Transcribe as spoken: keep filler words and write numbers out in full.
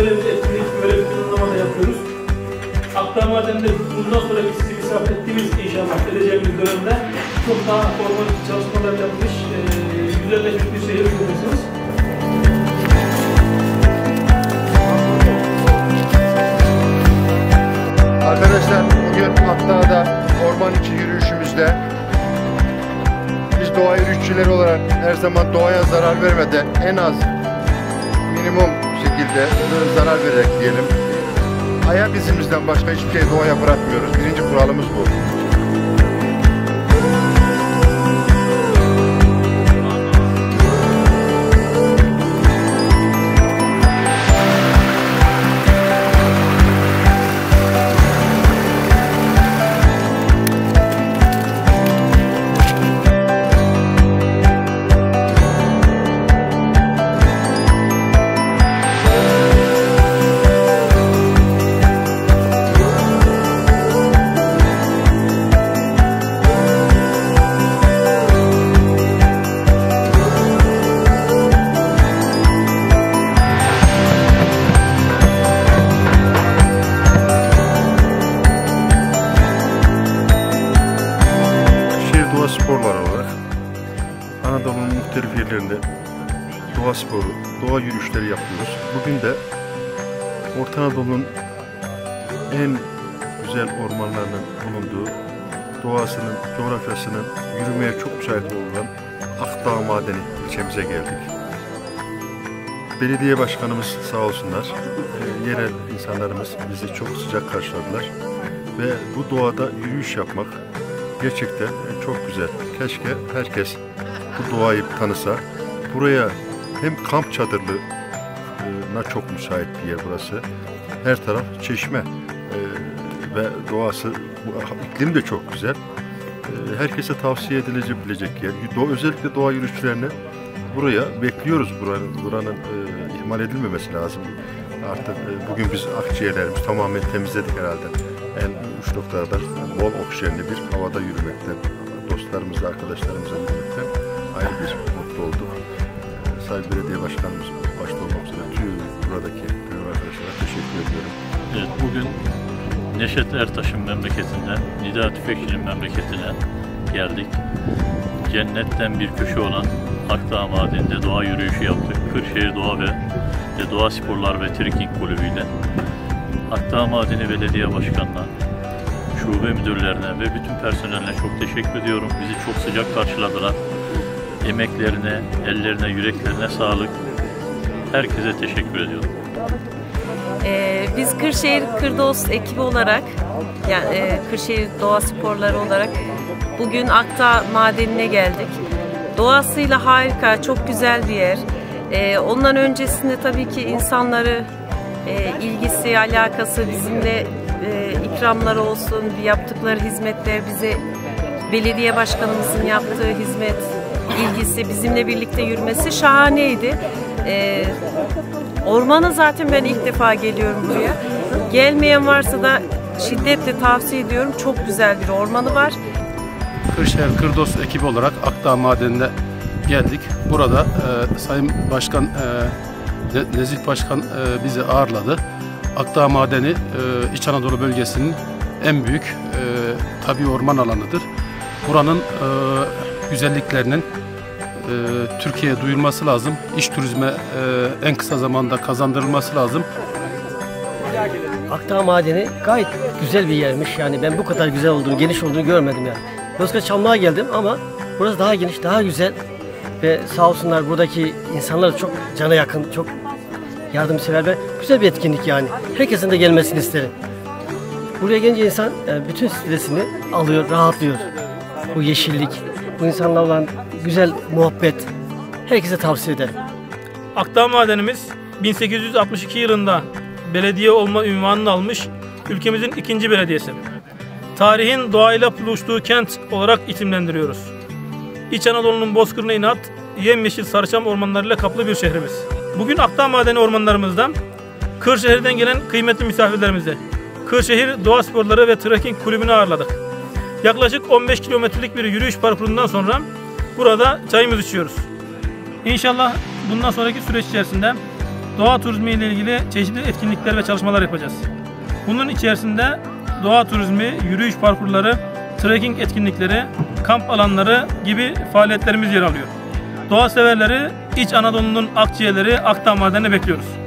böyle bir etkinlik, böyle bir planlama da yapıyoruz. Akdağ Madeni'nde bundan sonraki sizi misafir ettiğimiz inşallah edeceğimiz dönemde çok daha formal çalışmalar yapmış, e, güzelleşmiş bir şehir görürsünüz. Arkadaşlar bugün Akdağ'da orman içi yürüyüşümüzde biz doğa yürüyüşçüleri olarak her zaman doğaya zarar vermeden en az minimum şekilde zarar vererek diyelim. Ayak izimizden başka hiçbir şey doğaya bırakmıyoruz. Birinci kuralımız bu. Sporlar olarak Anadolu'nun muhtelif yerlerinde doğa sporu, doğa yürüyüşleri yapıyoruz. Bugün de Orta Anadolu'nun en güzel ormanlarının bulunduğu, doğasının, coğrafyasının yürümeye çok müsait olan Akdağ Madeni ilçemize geldik. Belediye başkanımız sağ olsunlar, e, yerel insanlarımız bizi çok sıcak karşıladılar ve bu doğada yürüyüş yapmak gerçekten çok güzel. Keşke herkes bu doğayı tanısa. Buraya hem kamp çadırlığına çok müsait bir yer burası. Her taraf çeşme ee, ve doğası, iklim de çok güzel. Ee, herkese tavsiye edilebilecek yer. Do özellikle doğa yürüyüşçülerini buraya bekliyoruz. Buranın, buranın e, ihmal edilmemesi lazım. Artık e, bugün biz akciğerlerimiz tamamen temizledik herhalde. En uç noktalarda bol oksijenli bir havada yürümekten, dostlarımızla, arkadaşlarımızla yürümekten ayrı bir mutlu olduk. Ee, Sayın Belediye Başkanımız başta olmak üzere tüm buradaki tüm arkadaşlara teşekkür ediyorum. Evet, bugün Neşet Ertaş'ın memleketinden, Nida Tüfekçi'nin memleketine geldik. Cennetten bir köşe olan Akdağ Madeni'nde doğa yürüyüşü yaptık. Kırşehir Doğa ve Doğa Sporlar ve Trekking Kulübü ile. Akdağ Madeni Belediye Başkanı'na, şube müdürlerine ve bütün personeline çok teşekkür ediyorum. Bizi çok sıcak karşıladılar. Emeklerine, ellerine, yüreklerine sağlık. Herkese teşekkür ediyorum. Ee, biz Kırşehir Kırdost ekibi olarak, yani e, Kırşehir Doğa Sporları olarak bugün Akdağ Madeni'ne geldik. Doğasıyla harika, çok güzel bir yer. Ee, ondan öncesinde tabii ki insanları e, ilgisi, alakası, bizimle e, ikramları olsun, yaptıkları hizmetler, bize belediye başkanımızın yaptığı hizmet, ilgisi, bizimle birlikte yürümesi şahaneydi. Ee, ormana zaten ben ilk defa geliyorum buraya. Gelmeyen varsa da şiddetle tavsiye ediyorum. Çok güzel bir ormanı var. Kırşehir Kırdost ekibi olarak Akdağ Madeni'ne geldik. Burada e, Sayın Başkan, e, Nezih Başkan e, bizi ağırladı. Akdağ Madeni e, İç Anadolu bölgesinin en büyük e, tabii orman alanıdır. Buranın e, güzelliklerinin e, Türkiye'ye duyurulması lazım. İş turizme e, en kısa zamanda kazandırılması lazım. Akdağ Madeni gayet güzel bir yermiş. Yani ben bu kadar güzel olduğunu, geniş olduğunu görmedim yani. Yozgat Çamlı'ya geldim ama burası daha geniş, daha güzel ve sağ olsunlar buradaki insanlar çok cana yakın, çok yardımsever ve güzel bir etkinlik yani. Herkesin de gelmesini isterim. Buraya gelince insan bütün stresini alıyor, rahatlıyor. Bu yeşillik, bu insanlarla olan güzel muhabbet herkese tavsiye ederim. Akdağ Madenimiz bin sekiz yüz altmış iki yılında belediye olma unvanını almış ülkemizin ikinci belediyesi. Tarihin doğayla buluştuğu kent olarak isimlendiriyoruz. İç Anadolu'nun bozkırına inat, yemyeşil sarıçam ormanlarıyla kaplı bir şehrimiz. Bugün Akdağ Madeni ormanlarımızda Kırşehir'den gelen kıymetli misafirlerimizi Kırşehir Doğa Sporları ve Trekking Kulübü'nü ağırladık. Yaklaşık on beş kilometrelik bir yürüyüş parkurundan sonra burada çayımızı içiyoruz. İnşallah bundan sonraki süreç içerisinde doğa turizmi ile ilgili çeşitli etkinlikler ve çalışmalar yapacağız. Bunun içerisinde doğa turizmi, yürüyüş parkurları, trekking etkinlikleri, kamp alanları gibi faaliyetlerimiz yer alıyor. Doğa severleri İç Anadolu'nun akciğerleri Akdağ Madeni'ne bekliyoruz.